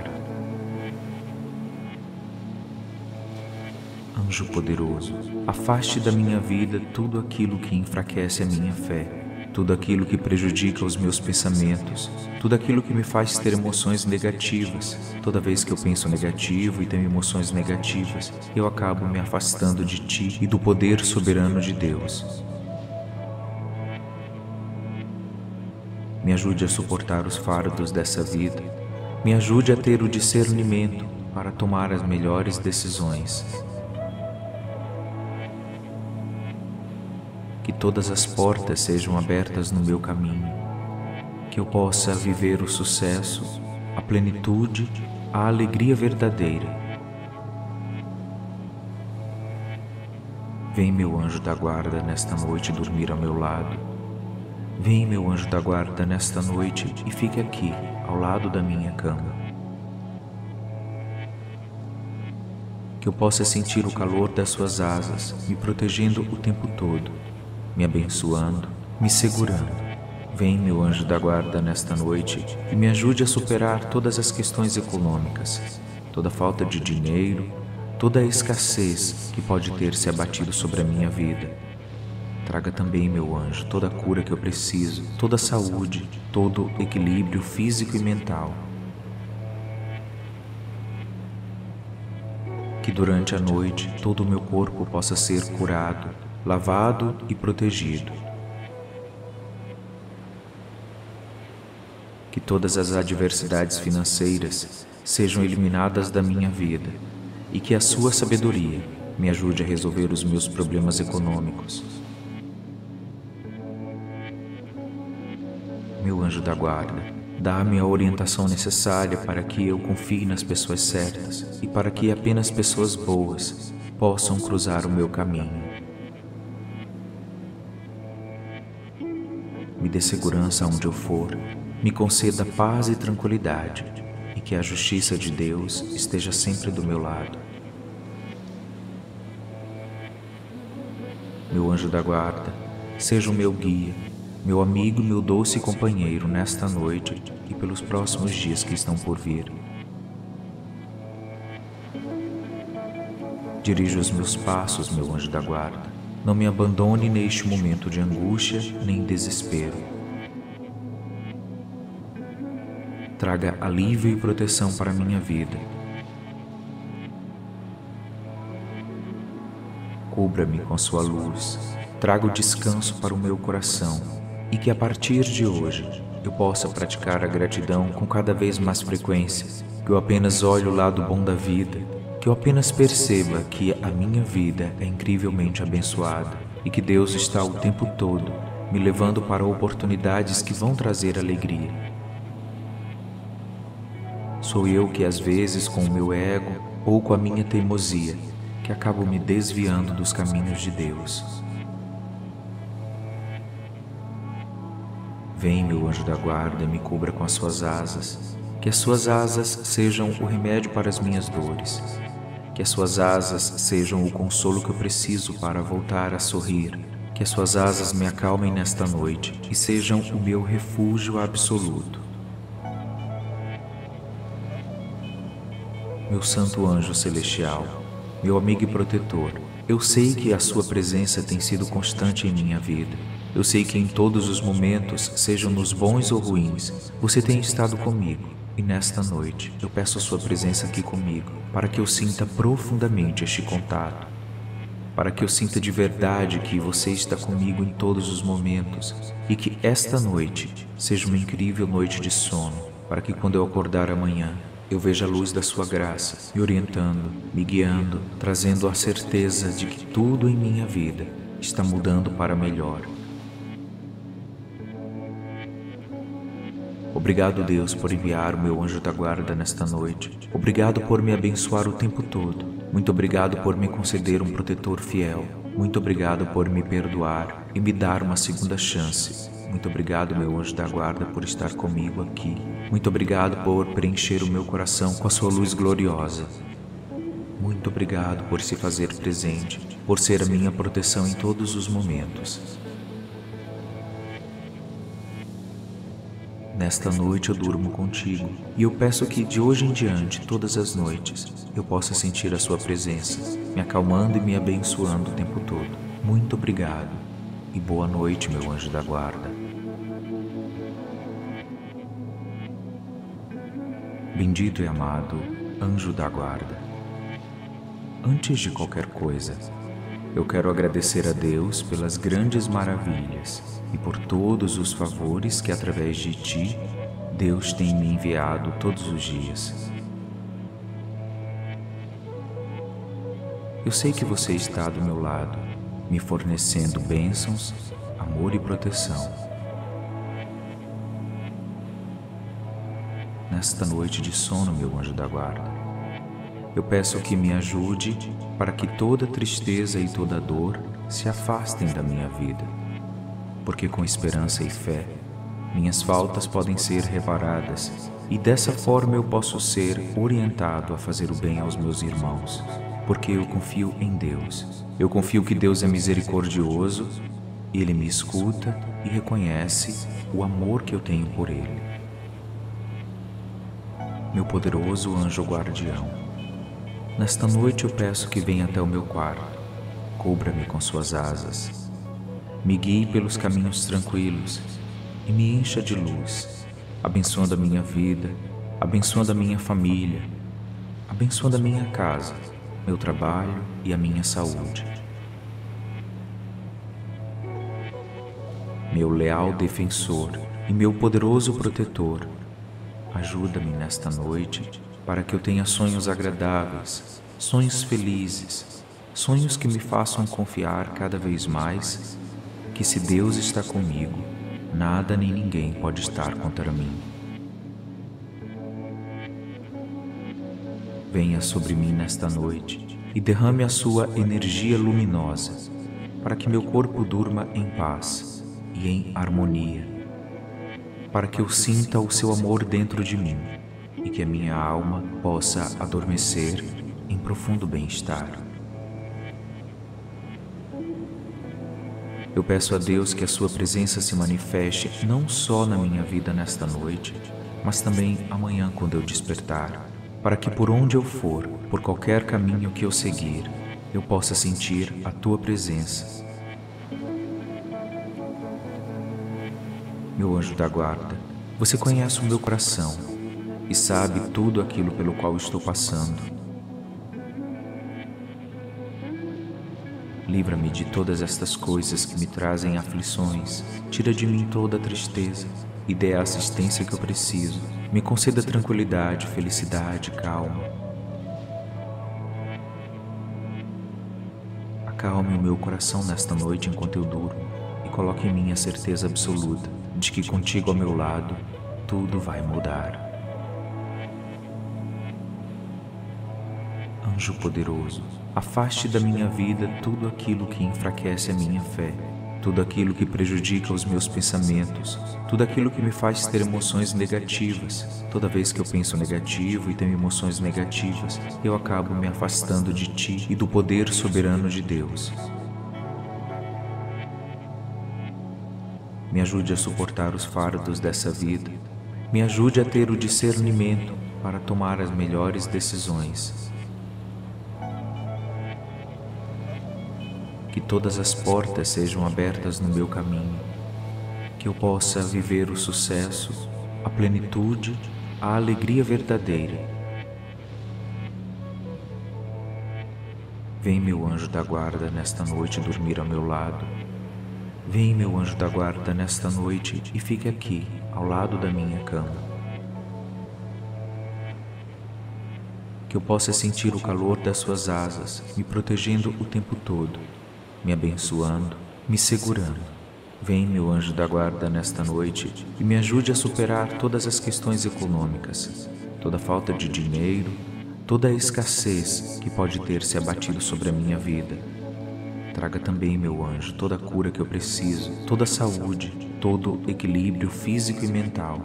Anjo poderoso, afaste da minha vida tudo aquilo que enfraquece a minha fé, tudo aquilo que prejudica os meus pensamentos, tudo aquilo que me faz ter emoções negativas. Toda vez que eu penso negativo e tenho emoções negativas, eu acabo me afastando de ti e do poder soberano de Deus. Me ajude a suportar os fardos dessa vida, me ajude a ter o discernimento para tomar as melhores decisões. Que todas as portas sejam abertas no meu caminho, que eu possa viver o sucesso, a plenitude, a alegria verdadeira. Vem, meu anjo da guarda, nesta noite dormir ao meu lado. Vem, meu anjo da guarda, nesta noite e fique aqui, ao lado da minha cama. Que eu possa sentir o calor das suas asas, me protegendo o tempo todo, me abençoando, me segurando. Vem, meu anjo da guarda, nesta noite e me ajude a superar todas as questões econômicas, toda falta de dinheiro, toda a escassez que pode ter se abatido sobre a minha vida. Traga também, meu anjo, toda a cura que eu preciso, toda a saúde, todo o equilíbrio físico e mental. Que durante a noite todo o meu corpo possa ser curado, lavado e protegido. Que todas as adversidades financeiras sejam eliminadas da minha vida e que a sua sabedoria me ajude a resolver os meus problemas econômicos. Meu anjo da guarda, dá-me a orientação necessária para que eu confie nas pessoas certas e para que apenas pessoas boas possam cruzar o meu caminho. Me dê segurança onde eu for, me conceda paz e tranquilidade, e que a justiça de Deus esteja sempre do meu lado. Meu anjo da guarda, seja o meu guia, meu amigo e meu doce companheiro nesta noite e pelos próximos dias que estão por vir. Dirija os meus passos, meu anjo da guarda. Não me abandone neste momento de angústia nem desespero. Traga alívio e proteção para a minha vida. Cubra-me com sua luz. Traga o descanso para o meu coração e que a partir de hoje eu possa praticar a gratidão com cada vez mais frequência, que eu apenas olhe o lado bom da vida, que eu apenas perceba que a minha vida é incrivelmente abençoada e que Deus está o tempo todo me levando para oportunidades que vão trazer alegria. Sou eu que às vezes, com o meu ego ou com a minha teimosia, que acabo me desviando dos caminhos de Deus. Vem, meu anjo da guarda, e me cubra com as suas asas, que as suas asas sejam o remédio para as minhas dores, que as suas asas sejam o consolo que eu preciso para voltar a sorrir, que as suas asas me acalmem nesta noite e sejam o meu refúgio absoluto. Meu santo anjo celestial, meu amigo e protetor, eu sei que a sua presença tem sido constante em minha vida. Eu sei que em todos os momentos, sejam nos bons ou ruins, você tem estado comigo. E nesta noite, eu peço a sua presença aqui comigo, para que eu sinta profundamente este contato, para que eu sinta de verdade que você está comigo em todos os momentos e que esta noite seja uma incrível noite de sono, para que quando eu acordar amanhã, eu veja a luz da sua graça me orientando, me guiando, trazendo a certeza de que tudo em minha vida está mudando para melhor. Obrigado, Deus, por enviar o meu anjo da guarda nesta noite. Obrigado por me abençoar o tempo todo. Muito obrigado por me conceder um protetor fiel. Muito obrigado por me perdoar e me dar uma segunda chance. Muito obrigado, meu anjo da guarda, por estar comigo aqui. Muito obrigado por preencher o meu coração com a sua luz gloriosa. Muito obrigado por se fazer presente, por ser a minha proteção em todos os momentos. Nesta noite eu durmo contigo, e eu peço que de hoje em diante, todas as noites, eu possa sentir a sua presença, me acalmando e me abençoando o tempo todo. Muito obrigado, e boa noite, meu anjo da guarda. Bendito e amado anjo da guarda. Antes de qualquer coisa, eu quero agradecer a Deus pelas grandes maravilhas e por todos os favores que através de ti, Deus tem me enviado todos os dias. Eu sei que você está do meu lado, me fornecendo bênçãos, amor e proteção. Nesta noite de sono, meu anjo da guarda, eu peço que me ajude para que toda tristeza e toda dor se afastem da minha vida, porque com esperança e fé, minhas faltas podem ser reparadas e dessa forma eu posso ser orientado a fazer o bem aos meus irmãos, porque eu confio em Deus. Eu confio que Deus é misericordioso, Ele me escuta e reconhece o amor que eu tenho por Ele. Meu poderoso anjo guardião, nesta noite eu peço que venha até o meu quarto, cubra-me com suas asas, me guie pelos caminhos tranquilos e me encha de luz, abençoando a minha vida, abençoando a minha família, abençoando a minha casa, meu trabalho e a minha saúde. Meu leal defensor e meu poderoso protetor, ajuda-me nesta noite para que eu tenha sonhos agradáveis, sonhos felizes, sonhos que me façam confiar cada vez mais que se Deus está comigo, nada nem ninguém pode estar contra mim. Venha sobre mim nesta noite e derrame a sua energia luminosa para que meu corpo durma em paz e em harmonia, para que eu sinta o seu amor dentro de mim e que a minha alma possa adormecer em profundo bem-estar. Eu peço a Deus que a sua presença se manifeste não só na minha vida nesta noite, mas também amanhã quando eu despertar, para que por onde eu for, por qualquer caminho que eu seguir, eu possa sentir a tua presença. Meu anjo da guarda, você conhece o meu coração e sabe tudo aquilo pelo qual estou passando. Livra-me de todas estas coisas que me trazem aflições, tira de mim toda a tristeza e dê a assistência que eu preciso. Me conceda tranquilidade, felicidade, calma. Acalme o meu coração nesta noite enquanto eu durmo e coloque em mim a certeza absoluta de que contigo ao meu lado, tudo vai mudar. Anjo poderoso, afaste da minha vida tudo aquilo que enfraquece a minha fé, tudo aquilo que prejudica os meus pensamentos, tudo aquilo que me faz ter emoções negativas. Toda vez que eu penso negativo e tenho emoções negativas, eu acabo me afastando de Ti e do poder soberano de Deus. Me ajude a suportar os fardos dessa vida. Me ajude a ter o discernimento para tomar as melhores decisões. Que todas as portas sejam abertas no meu caminho. Que eu possa viver o sucesso, a plenitude, a alegria verdadeira. Vem, meu anjo da guarda, nesta noite dormir ao meu lado. Vem, meu anjo da guarda, nesta noite e fique aqui, ao lado da minha cama. Que eu possa sentir o calor das suas asas, me protegendo o tempo todo, me abençoando, me segurando. Vem, meu anjo da guarda, nesta noite e me ajude a superar todas as questões econômicas, toda falta de dinheiro, toda a escassez que pode ter se abatido sobre a minha vida. Traga também, meu anjo, toda a cura que eu preciso, toda a saúde, todo o equilíbrio físico e mental.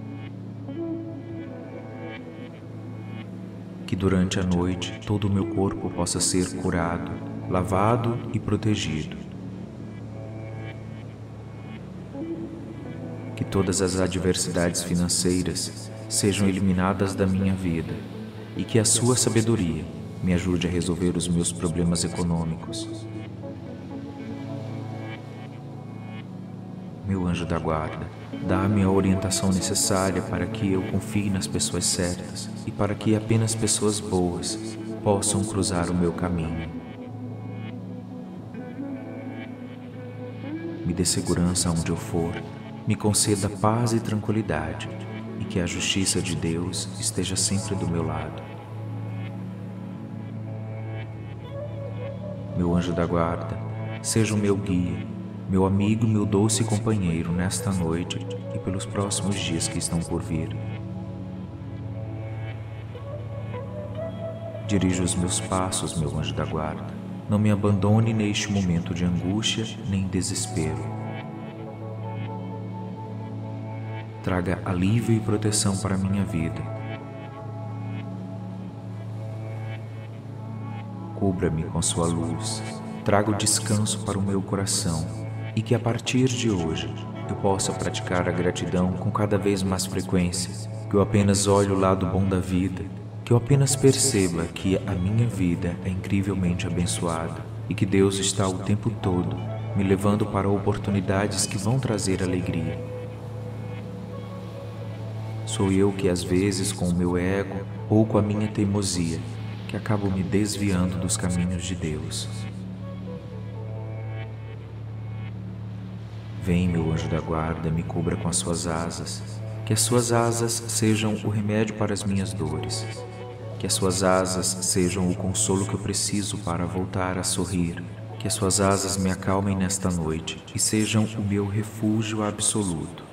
Que durante a noite todo o meu corpo possa ser curado, lavado e protegido. Que todas as adversidades financeiras sejam eliminadas da minha vida e que a sua sabedoria me ajude a resolver os meus problemas econômicos. Meu anjo da guarda, dá-me a orientação necessária para que eu confie nas pessoas certas e para que apenas pessoas boas possam cruzar o meu caminho. Me dê segurança onde eu for, me conceda paz e tranquilidade e que a justiça de Deus esteja sempre do meu lado. Meu anjo da guarda, seja o meu guia, meu amigo, meu doce companheiro nesta noite e pelos próximos dias que estão por vir. Dirija os meus passos, meu anjo da guarda. Não me abandone neste momento de angústia nem desespero. Traga alívio e proteção para a minha vida. Cubra-me com sua luz. Traga o descanso para o meu coração. E que a partir de hoje eu possa praticar a gratidão com cada vez mais frequência, que eu apenas olhe o lado bom da vida, que eu apenas perceba que a minha vida é incrivelmente abençoada e que Deus está o tempo todo me levando para oportunidades que vão trazer alegria. Sou eu que às vezes com o meu ego ou com a minha teimosia que acabo me desviando dos caminhos de Deus. Vem, meu anjo da guarda, me cubra com as suas asas. Que as suas asas sejam o remédio para as minhas dores. Que as suas asas sejam o consolo que eu preciso para voltar a sorrir. Que as suas asas me acalmem nesta noite e sejam o meu refúgio absoluto.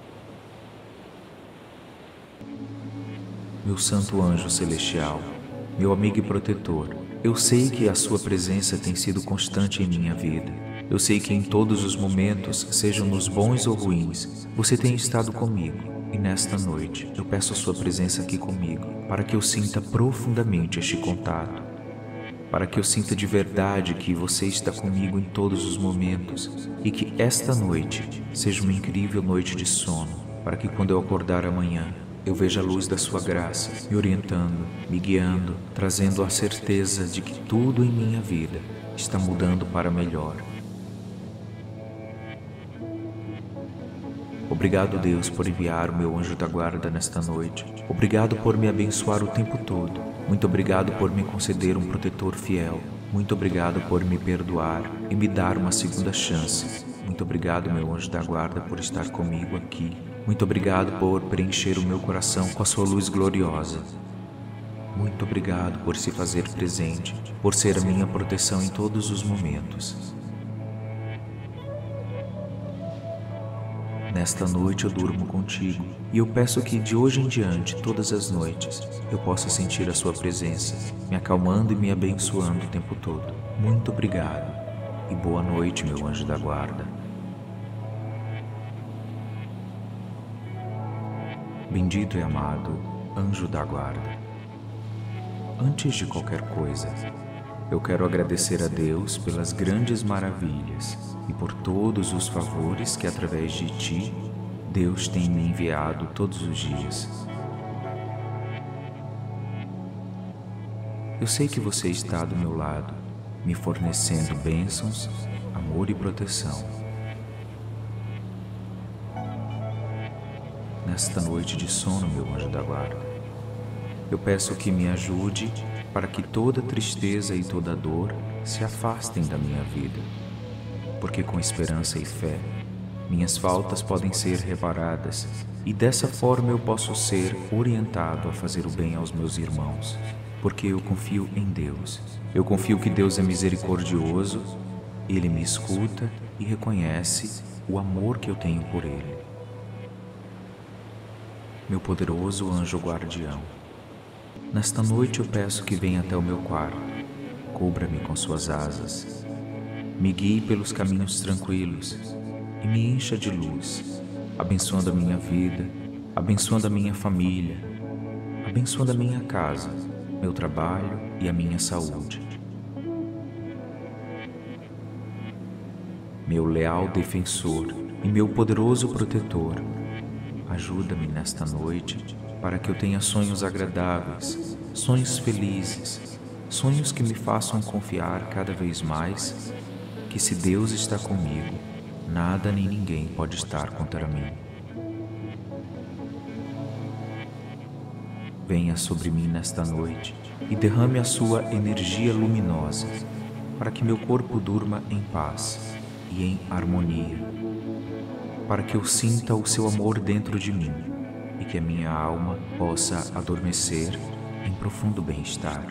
Meu santo anjo celestial, meu amigo e protetor, eu sei que a sua presença tem sido constante em minha vida. Eu sei que em todos os momentos, sejam nos bons ou ruins, você tem estado comigo. E nesta noite, eu peço a sua presença aqui comigo, para que eu sinta profundamente este contato, para que eu sinta de verdade que você está comigo em todos os momentos, e que esta noite seja uma incrível noite de sono, para que quando eu acordar amanhã, eu veja a luz da sua graça, me orientando, me guiando, trazendo a certeza de que tudo em minha vida está mudando para melhor. Obrigado, Deus, por enviar o meu anjo da guarda nesta noite. Obrigado por me abençoar o tempo todo. Muito obrigado por me conceder um protetor fiel. Muito obrigado por me perdoar e me dar uma segunda chance. Muito obrigado, meu anjo da guarda, por estar comigo aqui. Muito obrigado por preencher o meu coração com a sua luz gloriosa. Muito obrigado por se fazer presente, por ser a minha proteção em todos os momentos. Nesta noite eu durmo contigo, e eu peço que de hoje em diante, todas as noites, eu possa sentir a sua presença, me acalmando e me abençoando o tempo todo. Muito obrigado, e boa noite, meu anjo da guarda. Bendito e amado anjo da guarda. Antes de qualquer coisa, eu quero agradecer a Deus pelas grandes maravilhas e por todos os favores que, através de ti, Deus tem me enviado todos os dias. Eu sei que você está do meu lado, me fornecendo bênçãos, amor e proteção. Nesta noite de sono, meu anjo da guarda, eu peço que me ajude para que toda tristeza e toda dor se afastem da minha vida, porque com esperança e fé, minhas faltas podem ser reparadas e dessa forma eu posso ser orientado a fazer o bem aos meus irmãos, porque eu confio em Deus. Eu confio que Deus é misericordioso, Ele me escuta e reconhece o amor que eu tenho por Ele. Meu poderoso anjo guardião, nesta noite eu peço que venha até o meu quarto, cubra-me com suas asas, me guie pelos caminhos tranquilos e me encha de luz, abençoando a minha vida, abençoando a minha família, abençoando a minha casa, meu trabalho e a minha saúde. Meu leal defensor e meu poderoso protetor, ajuda-me nesta noite para que eu tenha sonhos agradáveis, sonhos felizes, sonhos que me façam confiar cada vez mais que se Deus está comigo, nada nem ninguém pode estar contra mim. Venha sobre mim nesta noite e derrame a sua energia luminosa para que meu corpo durma em paz e em harmonia, para que eu sinta o seu amor dentro de mim e que a minha alma possa adormecer em profundo bem-estar.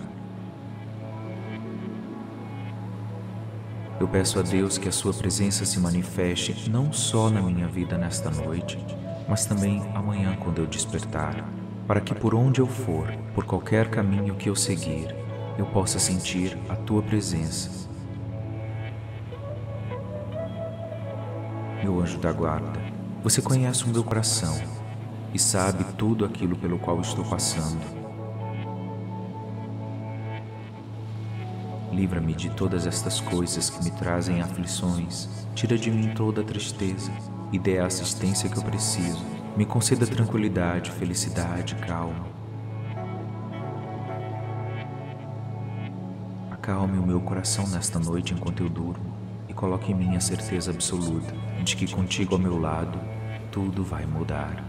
Eu peço a Deus que a sua presença se manifeste não só na minha vida nesta noite, mas também amanhã quando eu despertar, para que por onde eu for, por qualquer caminho que eu seguir, eu possa sentir a tua presença. Meu anjo da guarda, você conhece o meu coração e sabe tudo aquilo pelo qual estou passando. Livra-me de todas estas coisas que me trazem aflições, tira de mim toda a tristeza e dê a assistência que eu preciso. Me conceda tranquilidade, felicidade, calma. Acalme o meu coração nesta noite enquanto eu durmo e coloque em mim a certeza absoluta de que contigo ao meu lado tudo vai mudar.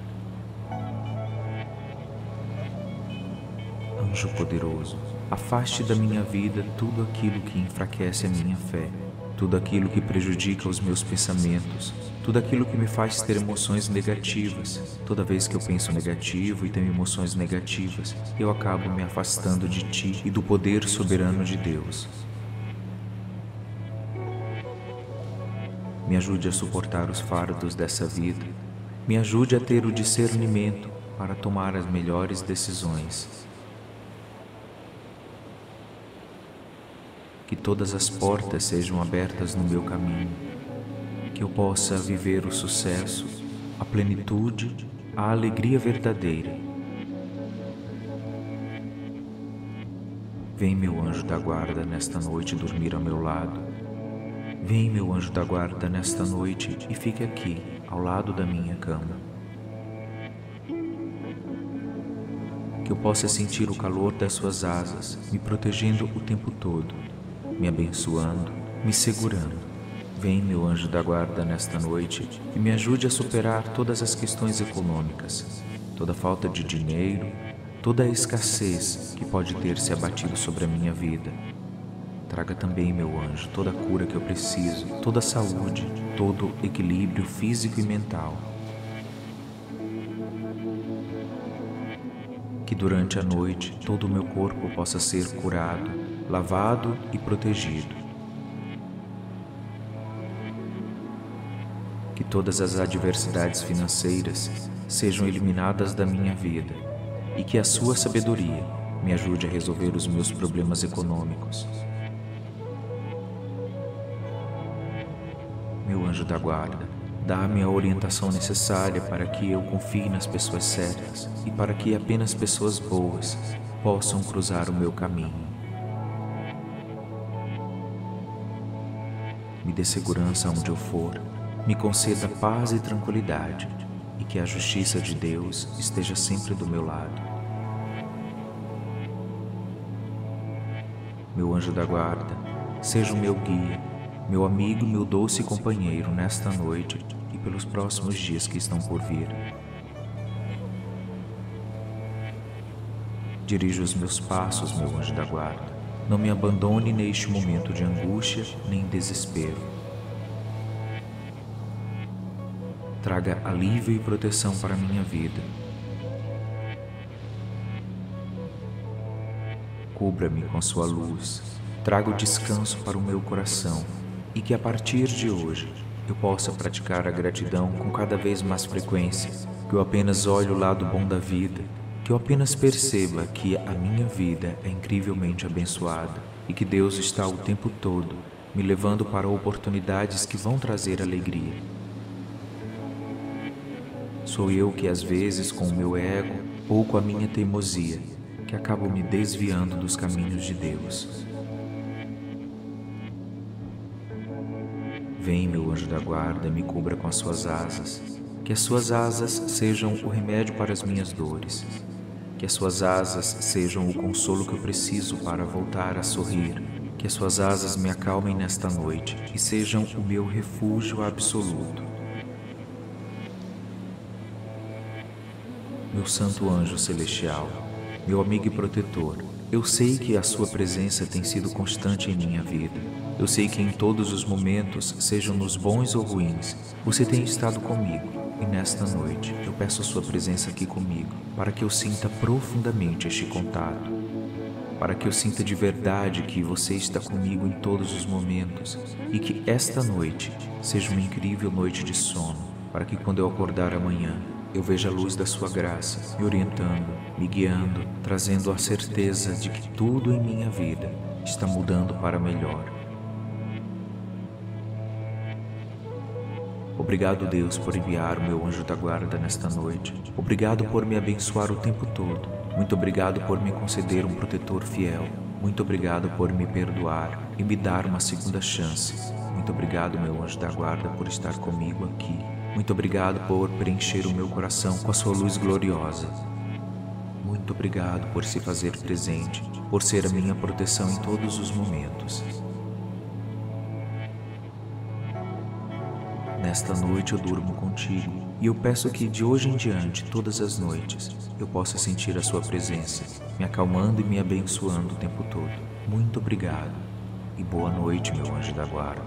Anjo poderoso, afaste da minha vida tudo aquilo que enfraquece a minha fé, tudo aquilo que prejudica os meus pensamentos, tudo aquilo que me faz ter emoções negativas. Toda vez que eu penso negativo e tenho emoções negativas, eu acabo me afastando de ti e do poder soberano de Deus. Me ajude a suportar os fardos dessa vida, me ajude a ter o discernimento para tomar as melhores decisões. Que todas as portas sejam abertas no meu caminho, que eu possa viver o sucesso, a plenitude, a alegria verdadeira. Vem, meu anjo da guarda, nesta noite dormir ao meu lado. Vem, meu anjo da guarda, nesta noite e fique aqui, ao lado da minha cama. Que eu possa sentir o calor das suas asas, me protegendo o tempo todo, me abençoando, me segurando. Vem, meu anjo da guarda, nesta noite e me ajude a superar todas as questões econômicas, toda falta de dinheiro, toda a escassez que pode ter se abatido sobre a minha vida. Traga também, meu anjo, toda a cura que eu preciso, toda a saúde, todo o equilíbrio físico e mental. Que durante a noite todo o meu corpo possa ser curado, lavado e protegido. Que todas as adversidades financeiras sejam eliminadas da minha vida e que a sua sabedoria me ajude a resolver os meus problemas econômicos. Meu anjo da guarda, dá-me a orientação necessária para que eu confie nas pessoas certas e para que apenas pessoas boas possam cruzar o meu caminho. Me dê segurança onde eu for, me conceda paz e tranquilidade, e que a justiça de Deus esteja sempre do meu lado. Meu anjo da guarda, seja o meu guia, meu amigo e meu doce companheiro nesta noite e pelos próximos dias que estão por vir. Dirija os meus passos, meu anjo da guarda. Não me abandone neste momento de angústia nem desespero. Traga alívio e proteção para a minha vida. Cubra-me com sua luz. Traga o descanso para o meu coração e que a partir de hoje eu possa praticar a gratidão com cada vez mais frequência, que eu apenas olhe o lado bom da vida, que eu apenas perceba que a minha vida é incrivelmente abençoada e que Deus está o tempo todo me levando para oportunidades que vão trazer alegria. Sou eu que às vezes, com o meu ego ou com a minha teimosia, que acabo me desviando dos caminhos de Deus. Vem, meu anjo da guarda, e me cubra com as suas asas. Que as suas asas sejam o remédio para as minhas dores. Que as suas asas sejam o consolo que eu preciso para voltar a sorrir. Que as suas asas me acalmem nesta noite e sejam o meu refúgio absoluto. Meu santo anjo celestial, meu amigo e protetor, eu sei que a sua presença tem sido constante em minha vida. Eu sei que em todos os momentos, sejam nos bons ou ruins, você tem estado comigo. E nesta noite, eu peço a sua presença aqui comigo, para que eu sinta profundamente este contato. Para que eu sinta de verdade que você está comigo em todos os momentos. E que esta noite seja uma incrível noite de sono, para que quando eu acordar amanhã, eu vejo a luz da sua graça, me orientando, me guiando, trazendo a certeza de que tudo em minha vida está mudando para melhor. Obrigado, Deus, por enviar o meu anjo da guarda nesta noite. Obrigado por me abençoar o tempo todo. Muito obrigado por me conceder um protetor fiel. Muito obrigado por me perdoar e me dar uma segunda chance. Muito obrigado, meu anjo da guarda, por estar comigo aqui. Muito obrigado por preencher o meu coração com a sua luz gloriosa. Muito obrigado por se fazer presente, por ser a minha proteção em todos os momentos. Nesta noite eu durmo contigo e eu peço que de hoje em diante, todas as noites, eu possa sentir a sua presença, me acalmando e me abençoando o tempo todo. Muito obrigado e boa noite, meu anjo da guarda.